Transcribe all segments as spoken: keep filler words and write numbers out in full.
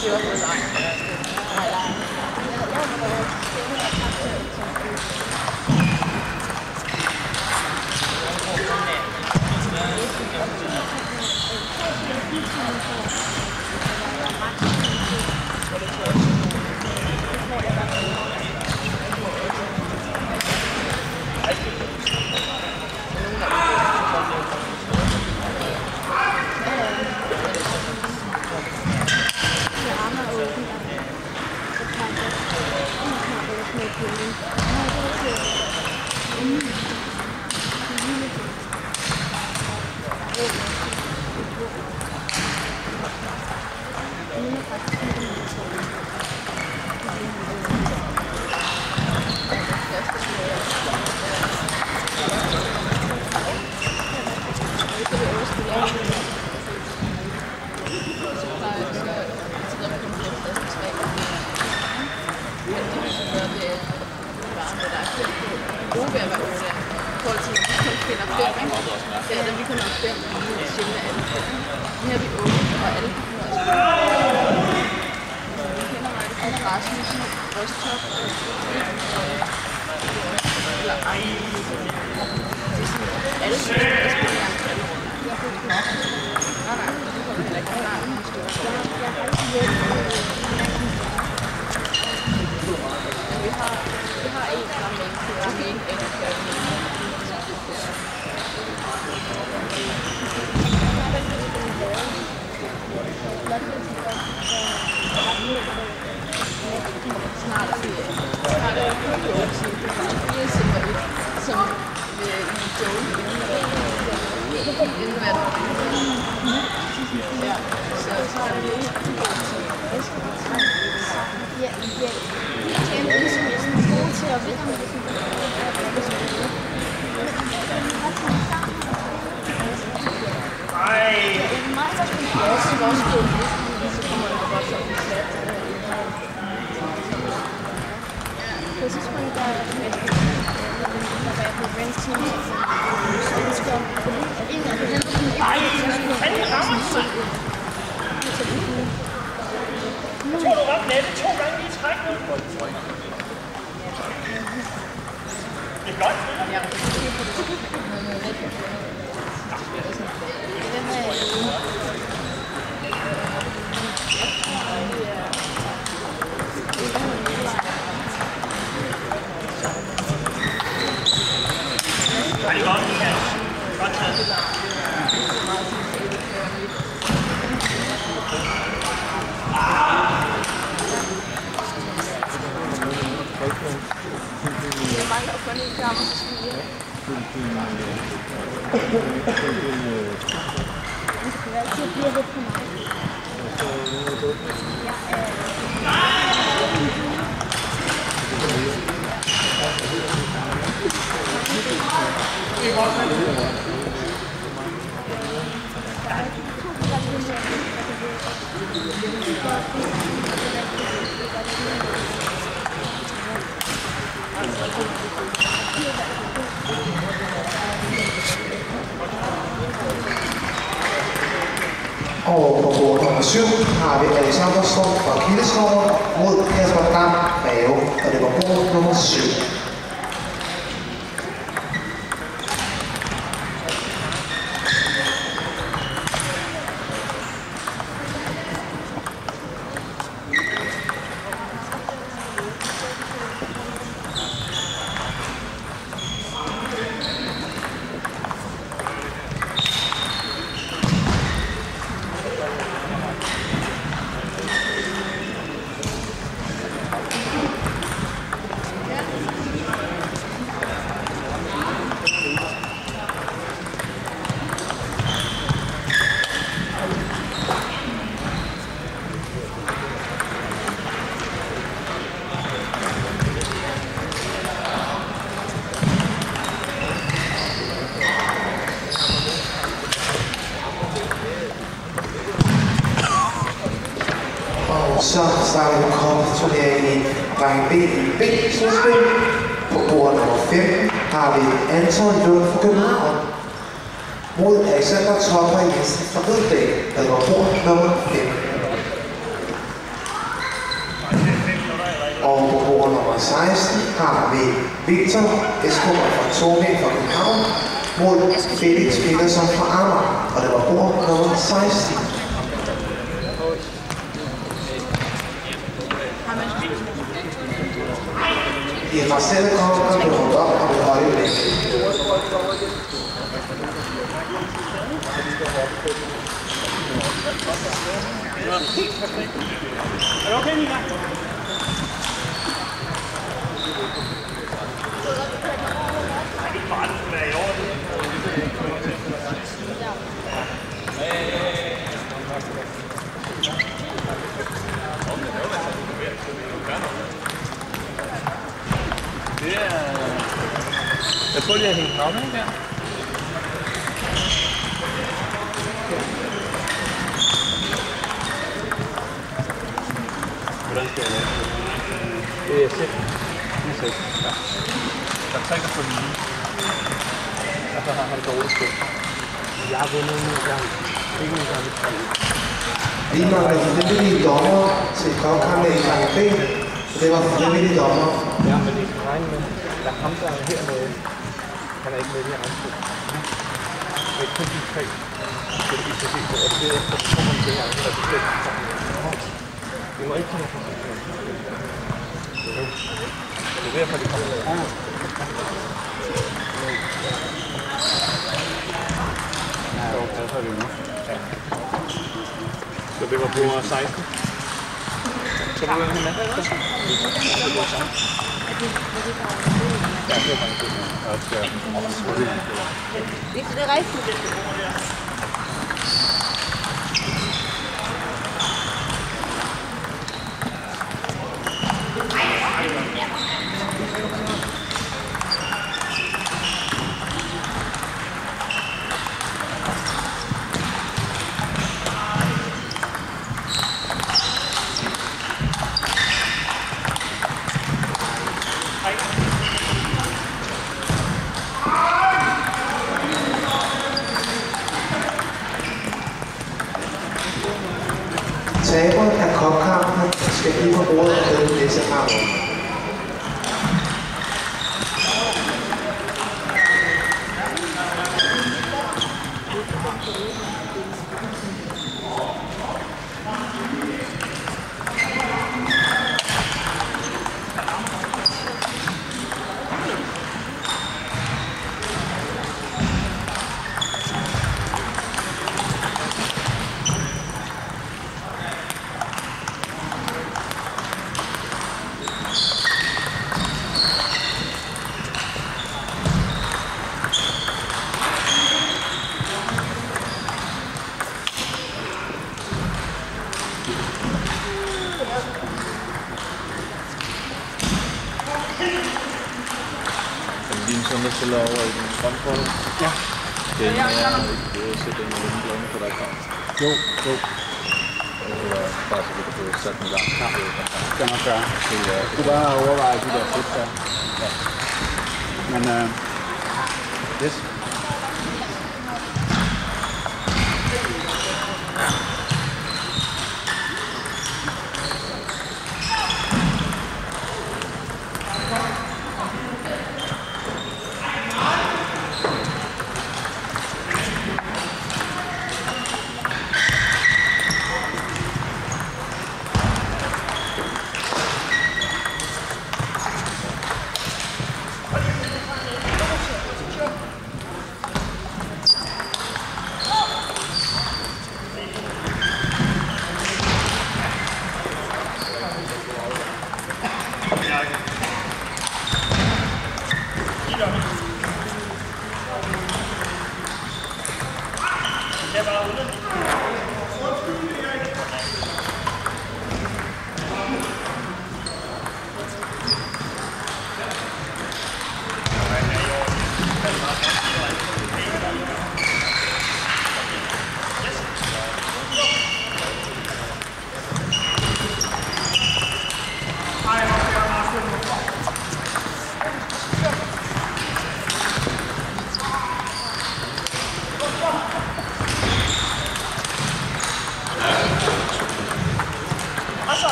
Og på bord nummer syv har vi Alexander Storm fra Kildeskoven mod Kasper Dam Greve, og det var bord nummer syv. Så starter vi kopturneringen i drenge B i B-slutspil. På bord nummer fem har vi Anton Lund fra København mod Alexander Topper Jensen fra Røddal, der var bord nummer fem. nummer seksten har vi Victor Escobar fra Tornæ fra København mod Felix Petersen fra Amager, og det var bord nummer seksten. I resterende kommer kan du rundt op og vil holde væk. Er det okay, Nina? Det er... Jeg tror, de har hængt nok, ikke der? Hvordan skal jeg lave det? Det er sæt. Det er sæt, ja. Der er tre, der får lige. Og så har han dårligt spil. Jeg har vundet en gang. Ikke en gang. Vi mangler frivillige dommer til kopkampen i gang B. Det var frivillige dommer. Ja, men det kan regne med. Der er ham, der er hernede. Han er ikke med i regnskab. Det er kun de tre. Det er de så helt på. Og det er efter, så kommer man til her. Det er bestemt. Det må ikke komme fra sig. Det er derfor, det kommer. Ja, okay, så er det nu. Ja. Så det var på seksten. Så det var en mand. Ja, det var bare en god mand. Det er rigtigt. Taberen af kopkampen skal give på bordet og købe næste kamp. Din søn, der spiller over i den strømkortet? Ja. Det er ikke at sætte den med den på dig kom. Jo, jo. Det var bare så, at du kunne sætte den i gang. Ja, det kan nok gøre. Du kunne bare overveje de der fedt der. Ja. Men, øh... yes.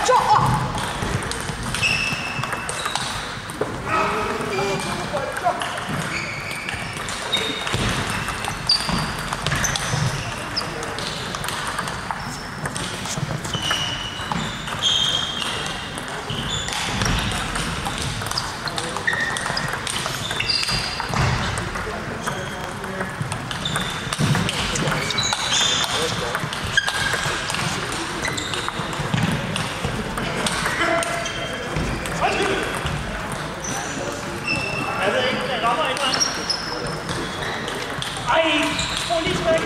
Ej, få lige træk.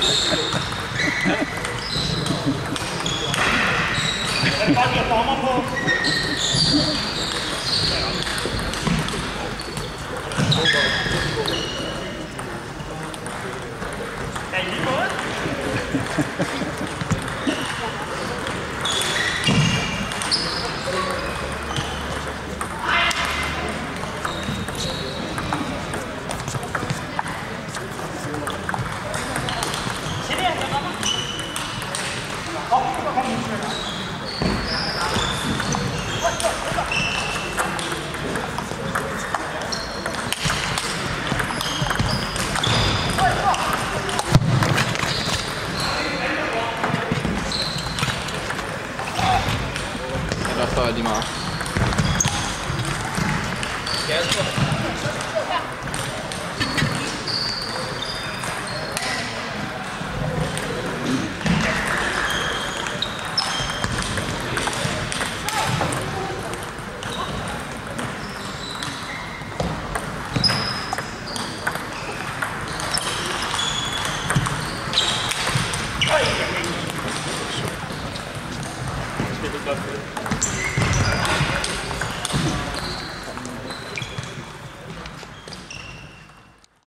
Jeg kan godt lide dommer på. Ja, i lige måde. Der står jeg lige meget. Det er godt.